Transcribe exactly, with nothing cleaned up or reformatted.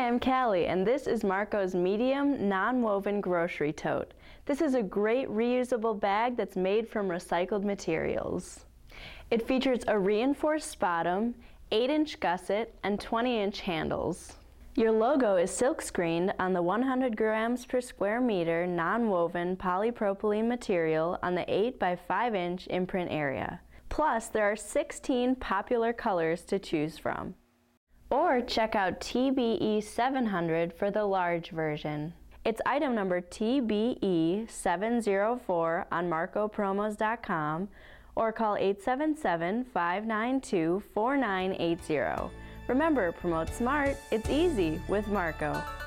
Hi, I'm Callie, and this is Marco's medium non-woven grocery tote. This is a great reusable bag that's made from recycled materials. It features a reinforced bottom, eight inch gusset, and twenty inch handles. Your logo is silk screened on the one hundred grams per square meter non-woven polypropylene material on the eight by five inch imprint area. Plus, there are sixteen popular colors to choose from. Or check out T B E seven hundred for the large version. It's item number T B E seven zero four on marco promos dot com or call eight seven seven, five nine two, four nine eight zero. Remember, promote smart, it's easy with Marco.